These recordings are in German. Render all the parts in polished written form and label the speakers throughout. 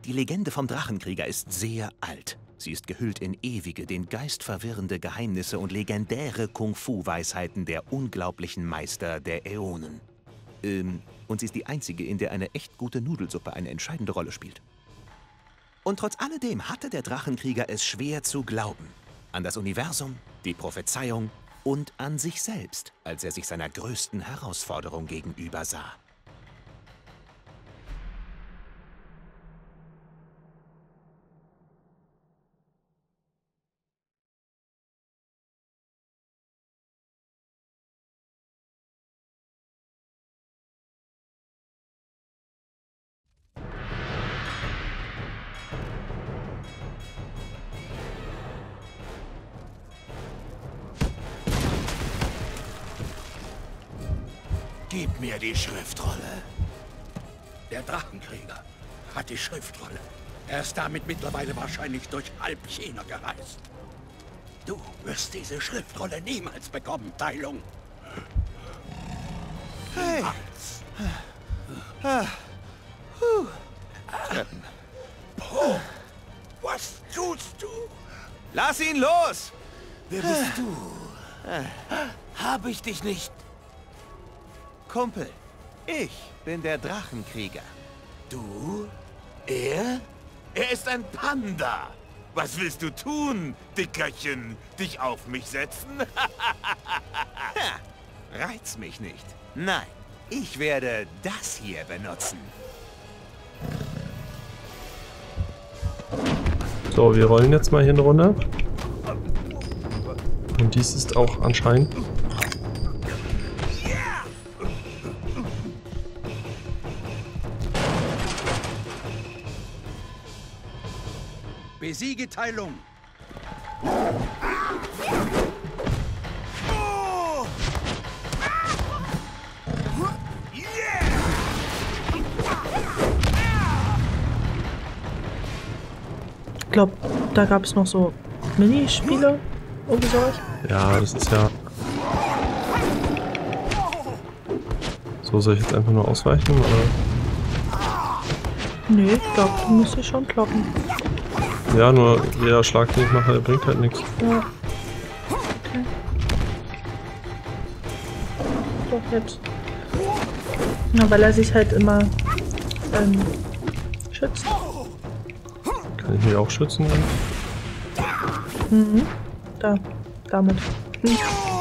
Speaker 1: Die Legende vom Drachenkrieger ist sehr alt. Sie ist gehüllt in ewige, den Geist verwirrende Geheimnisse und legendäre Kung-Fu-Weisheiten der unglaublichen Meister der Äonen. Und sie ist die einzige, in der eine echt gute Nudelsuppe eine entscheidende Rolle spielt. Und trotz alledem hatte der Drachenkrieger es schwer zu glauben. An das Universum, die Prophezeiung und an sich selbst, als er sich seiner größten Herausforderung gegenüber sah.
Speaker 2: Gib mir die Schriftrolle. Der Drachenkrieger hat die Schriftrolle. Er ist damit mittlerweile wahrscheinlich durch halb China gereist. Du wirst diese Schriftrolle niemals bekommen, Teilung.
Speaker 1: Hey!
Speaker 2: Was tust du?
Speaker 1: Lass ihn los!
Speaker 3: Wer bist du? Habe ich dich nicht?
Speaker 1: Kumpel, ich bin der Drachenkrieger.
Speaker 3: Du? Er?
Speaker 4: Er ist ein Panda. Was willst du tun, Dickerchen? Dich auf mich setzen?
Speaker 1: Reiz mich nicht. Nein, ich werde das hier benutzen.
Speaker 5: So, wir rollen jetzt mal hier eine Runde. Und dies ist auch anscheinend...
Speaker 2: Besiege Teilung.
Speaker 6: Ich glaube, da gab es noch so Minispiele oder sowas.
Speaker 5: Ja, das ist ja... So, soll ich jetzt einfach nur ausweichen, oder?
Speaker 6: Nee, ich glaube, du musst dich schon kloppen.
Speaker 5: Ja, nur jeder Schlag, den ich mache, bringt halt nichts.
Speaker 6: Ja. Okay. Doch jetzt. Na, weil er sich halt immer schützt.
Speaker 5: Kann ich mich auch schützen?
Speaker 6: Mhm. Damit. Hm.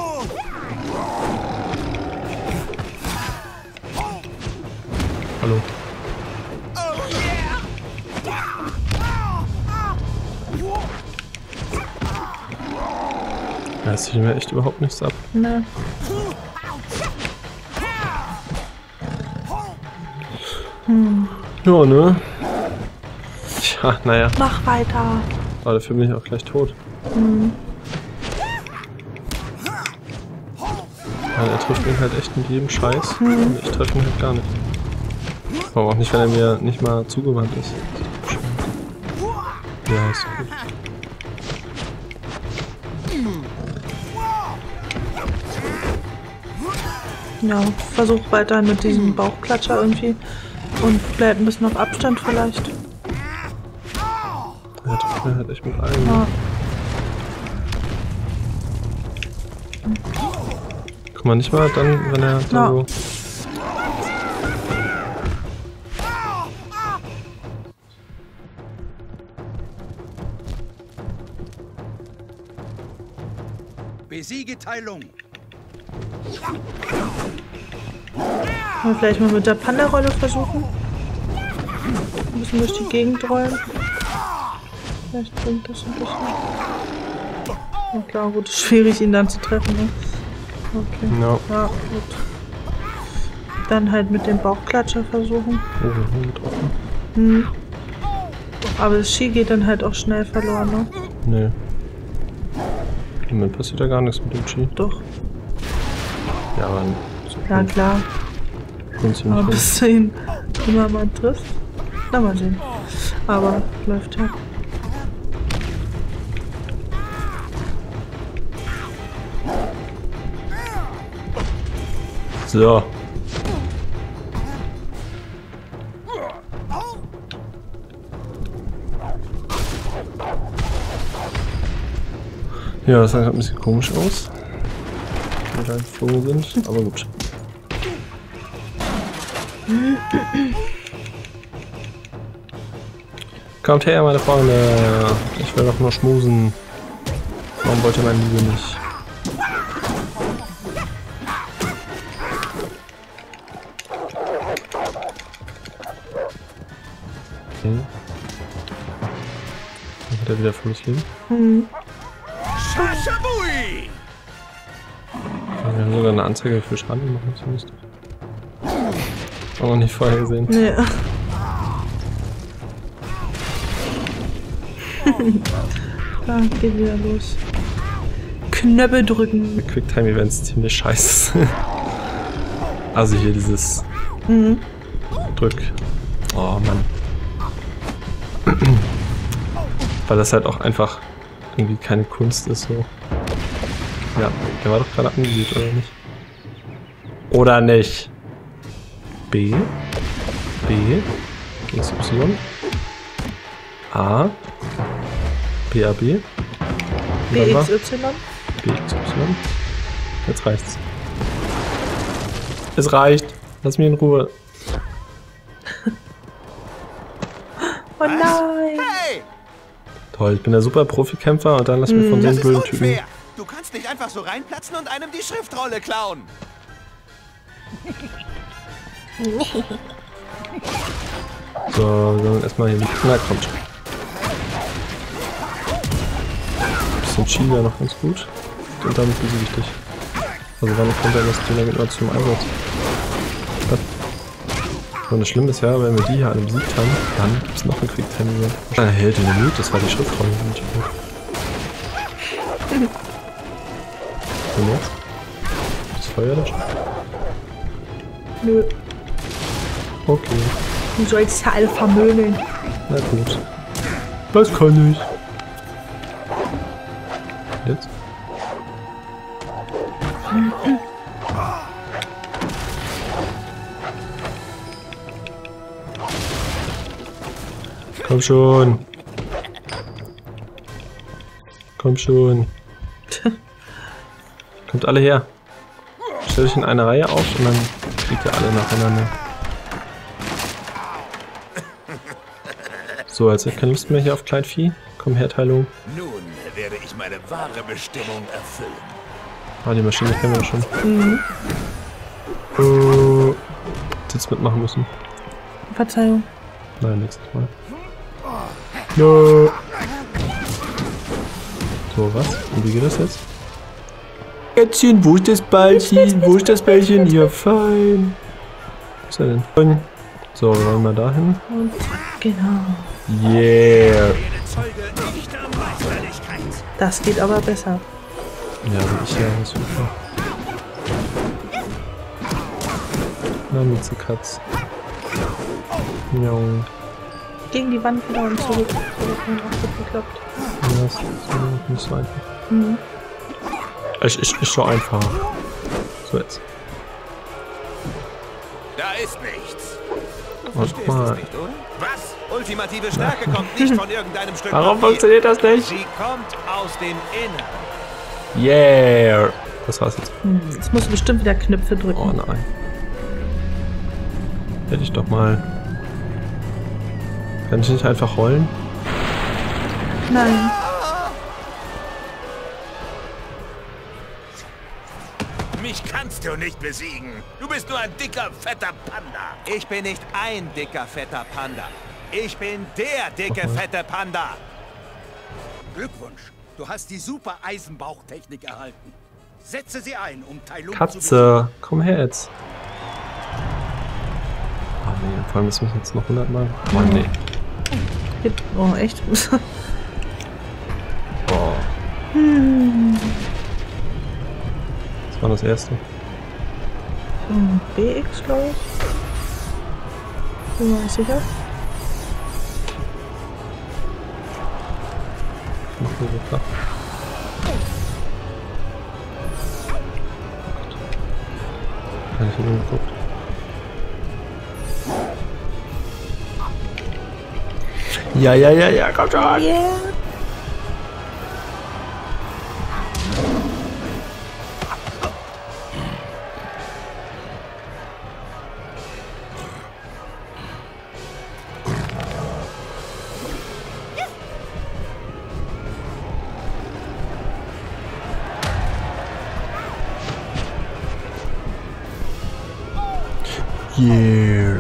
Speaker 5: Hallo. Ja, es fiel mir echt überhaupt nichts ab.
Speaker 6: Na.
Speaker 5: Ja, ne? Tja, naja.
Speaker 6: Mach weiter.
Speaker 5: Aber dafür bin ich auch gleich tot. Weil er trifft mich halt echt mit jedem Scheiß. Und ich treffe ihn halt gar nicht. Warum auch nicht, wenn er mir nicht mal zugewandt ist. Ja, ist gut.
Speaker 6: Ja, versuch weiter mit diesem Bauchklatscher irgendwie. Und bleib ein bisschen auf Abstand vielleicht.
Speaker 5: Er trifft mir halt echt mit allem.
Speaker 6: Ja.
Speaker 5: Guck mal, nicht mal dann, wenn er da so...
Speaker 2: Besiege Teilung.
Speaker 6: Vielleicht mal mit der Panda-Rolle versuchen. Ein bisschen durch die Gegend rollen. Vielleicht bringt das ein bisschen. Ja klar, gut, ist schwierig ihn dann zu treffen, ne? Okay.
Speaker 5: No.
Speaker 6: Ja, gut. Dann halt mit dem Bauchklatscher versuchen.
Speaker 5: Oh, wir haben getroffen.
Speaker 6: Hm. Aber das Ski geht dann halt auch schnell verloren, ne?
Speaker 5: Nee. Im Moment passiert ja gar nichts mit dem Chi.
Speaker 6: Doch.
Speaker 5: Ja, aber so
Speaker 6: Ja klar. Aber bis du ihn immer mal triffst. Na, mal sehen. Aber läuft ja.
Speaker 5: So. Ja, das sah gerade ein bisschen komisch aus. Wie wir da geflogen sind, aber gut. Kommt her, meine Freunde. Ich will doch nur schmusen. Warum wollt ihr meine Liebe nicht? Okay. Dann hat er wieder volles Leben.
Speaker 2: Shashabui!
Speaker 5: Wir haben sogar eine Anzeige für Schaden machen zumindest. Auch noch nicht vorher gesehen.
Speaker 6: Nee. Da geht wieder los. Knöpfe drücken.
Speaker 5: Quicktime-Events ziemlich scheiße. Also hier dieses Drück. Oh Mann. Weil das halt auch einfach irgendwie keine Kunst ist so. Ja, der war doch gerade angesiedelt, oder nicht? Oder nicht? B. B. X, Y. A. B, A, B.
Speaker 6: BXY.
Speaker 5: BXY. Jetzt reicht's. Es reicht. Lass mich in Ruhe.
Speaker 6: Oh nein!
Speaker 2: Hey!
Speaker 5: Toll, ich bin der super Profikämpfer und dann lass mich von so einem blöden Typen.
Speaker 3: Du kannst nicht einfach so reinplatzen und einem die Schriftrolle klauen.
Speaker 5: So, dann erstmal hier. Na, kommt schon. Bisschen Chi wäre noch ganz gut. Und damit besiege ich dich. Also wann kommt dann das Dynamit mal zum Einsatz? Und das Schlimme ist ja, wenn wir die hier alle besiegt haben, dann gibt es noch ein Quicktime. Ein Held in der Mut, das war die Schriftrolle. Und jetzt? Das Feuer da schon?
Speaker 6: Nö.
Speaker 5: Okay.
Speaker 6: Du sollst ja alle vermöbeln.
Speaker 5: Na gut. Das kann ich. Jetzt? Komm schon. Komm schon. Kommt alle her. Stellt euch in eine Reihe auf und dann kriegt ihr alle nacheinander. So, jetzt habe ich keine Lust mehr hier auf Kleinvieh. Komm her, Teilung.
Speaker 3: Nun werde ich meine wahre Bestimmung erfüllen.
Speaker 5: Ah, die Maschine kennen wir schon. Jetzt mitmachen müssen.
Speaker 6: Verzeihung.
Speaker 5: Nein, nächstes Mal. No. So, was? Und wie geht das jetzt? Ätzchen, wo ist das Ballchen? Wo ist das Bällchen? Ja, fein. Was ist er denn? So, wollen wir da hin?
Speaker 6: Und genau.
Speaker 5: Yeah.
Speaker 6: Das geht aber besser.
Speaker 5: Ja, wie ich ja, super. Na, Miezekatz. Ja.
Speaker 6: Gegen die Wand wieder und zurück. Das hat auch gut geklappt.
Speaker 5: Ja, das ist nicht so einfach. Ist so einfach. So jetzt.
Speaker 3: Da ist nichts.
Speaker 5: Und mal.
Speaker 3: Nicht, oder? Was? Ultimative Stärke kommt nicht von irgendeinem Stück.
Speaker 5: Warum funktioniert das nicht?
Speaker 3: Sie kommt aus dem Inneren.
Speaker 5: Yeah. Das war's jetzt.
Speaker 6: Jetzt musst du bestimmt wieder Knöpfe drücken.
Speaker 5: Oh nein. Hätte ich doch mal. Kann ich nicht einfach rollen?
Speaker 6: Nein.
Speaker 3: Mich kannst du nicht besiegen. Du bist nur ein dicker, fetter Panda. Ich bin nicht ein dicker, fetter Panda. Ich bin der dicke, fette Panda.
Speaker 2: Glückwunsch. Du hast die super Eisenbauchtechnik erhalten. Setze sie ein, um Tai Lung zu
Speaker 5: Katze, komm her jetzt. Oh nee, vor allem müssen wir jetzt noch 100 Mal. Oh nee.
Speaker 6: Oh, echt?
Speaker 5: Oh. Das war das erste.
Speaker 6: BX, glaube ich. Bin mir nicht sicher.
Speaker 5: Ich mach mir so klar. Kann ich nur geguckt. Ja, komm schon!
Speaker 6: Yeah.
Speaker 5: Yeah.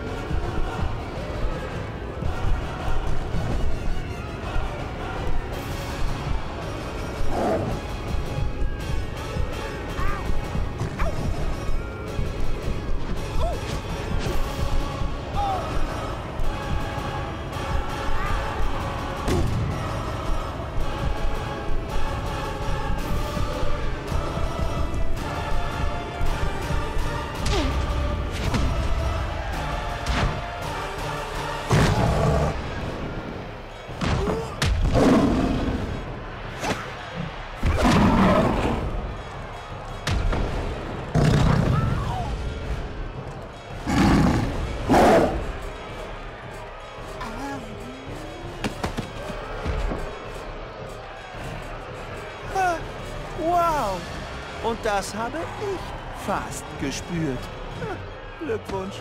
Speaker 1: Wow! Und das habe ich fast gespürt. Glückwunsch.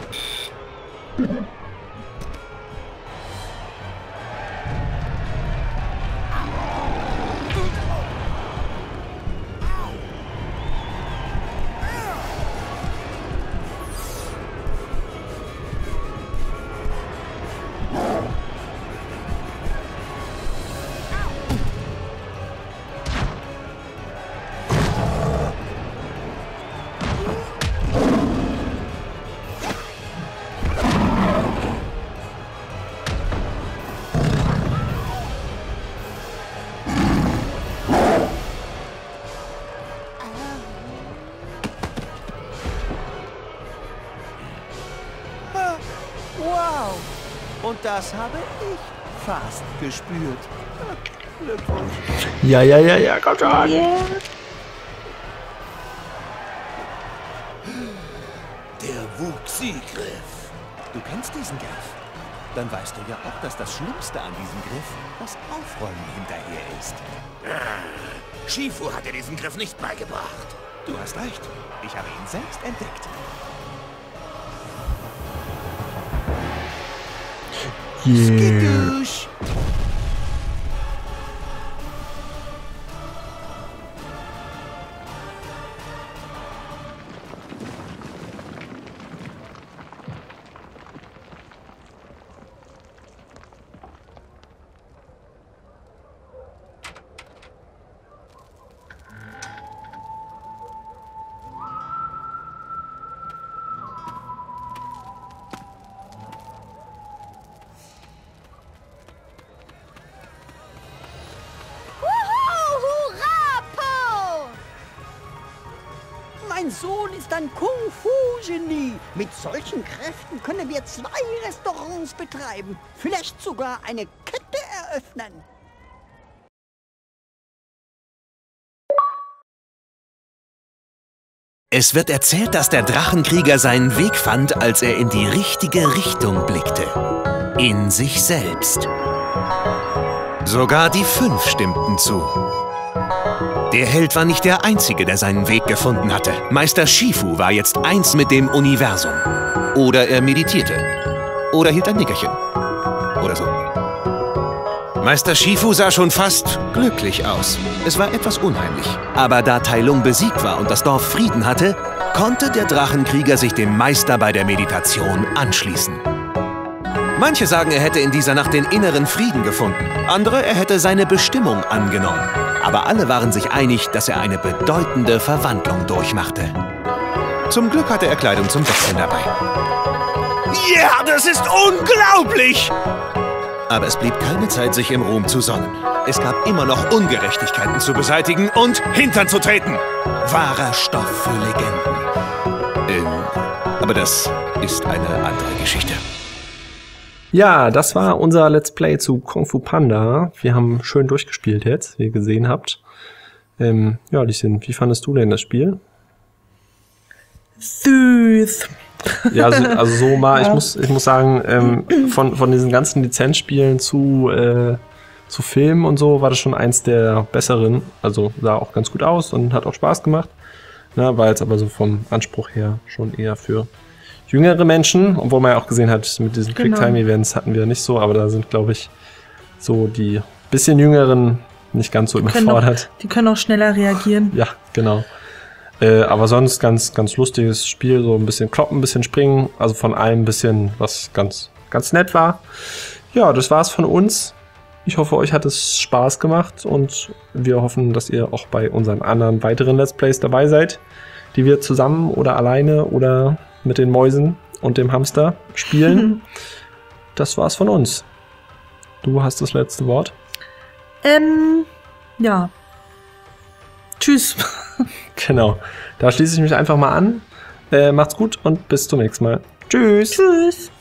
Speaker 1: Wow! Und das habe ich fast gespürt. Glückwunsch.
Speaker 5: Ja, komm schon.
Speaker 6: Yeah.
Speaker 2: Der Wuchsi-Griff.
Speaker 1: Du kennst diesen Griff. Dann weißt du ja auch, dass das Schlimmste an diesem Griff das Aufräumen hinterher ist.
Speaker 2: Shifu hat dir diesen Griff nicht beigebracht.
Speaker 1: Du hast recht. Ich habe ihn selbst entdeckt.
Speaker 5: Yeah.
Speaker 1: Skidoosh!
Speaker 7: Mein Sohn ist ein Kung-Fu-Genie. Mit solchen Kräften können wir 2 Restaurants betreiben. Vielleicht sogar eine Kette eröffnen.
Speaker 1: Es wird erzählt, dass der Drachenkrieger seinen Weg fand, als er in die richtige Richtung blickte. In sich selbst. Sogar die 5 stimmten zu. Der Held war nicht der Einzige, der seinen Weg gefunden hatte. Meister Shifu war jetzt eins mit dem Universum. Oder er meditierte. Oder hielt ein Nickerchen. Oder so. Meister Shifu sah schon fast glücklich aus. Es war etwas unheimlich. Aber da Tai Lung besiegt war und das Dorf Frieden hatte, konnte der Drachenkrieger sich dem Meister bei der Meditation anschließen. Manche sagen, er hätte in dieser Nacht den inneren Frieden gefunden. Andere, er hätte seine Bestimmung angenommen. Aber alle waren sich einig, dass er eine bedeutende Verwandlung durchmachte. Zum Glück hatte er Kleidung zum Wechseln dabei. Ja, das ist unglaublich! Aber es blieb keine Zeit, sich im Ruhm zu sonnen. Es gab immer noch Ungerechtigkeiten zu beseitigen und Hintern zu treten. Wahrer Stoff für Legenden. Aber das ist eine andere Geschichte.
Speaker 5: Ja, das war unser Let's Play zu Kung Fu Panda. Wir haben schön durchgespielt jetzt, wie ihr gesehen habt. Ja, Lieschen, wie fandest du denn das Spiel?
Speaker 6: Süß.
Speaker 5: Ja, also so mal,
Speaker 6: Ja.
Speaker 5: ich muss sagen, von diesen ganzen Lizenzspielen zu Filmen und so war das schon eins der besseren. Also sah auch ganz gut aus und hat auch Spaß gemacht. Na, war jetzt aber so vom Anspruch her schon eher für jüngere Menschen, obwohl man ja auch gesehen hat, mit diesen
Speaker 6: Genau.
Speaker 5: Quicktime-Events hatten wir nicht so, aber da sind, glaube ich, so die bisschen Jüngeren nicht ganz so überfordert.
Speaker 6: Die können auch schneller reagieren.
Speaker 5: Ja, genau. Aber sonst ganz lustiges Spiel, so ein bisschen kloppen, ein bisschen springen, also von allem ein bisschen, was ganz nett war. Ja, das war's von uns. Ich hoffe, euch hat es Spaß gemacht und wir hoffen, dass ihr auch bei unseren anderen weiteren Let's Plays dabei seid, die wir zusammen oder alleine oder mit den Mäusen und dem Hamster spielen. Das war's von uns. Du hast das letzte Wort.
Speaker 6: Ja. Tschüss.
Speaker 5: Genau. Da schließe ich mich einfach mal an. Macht's gut und bis zum nächsten Mal. Tschüss.
Speaker 6: Tschüss.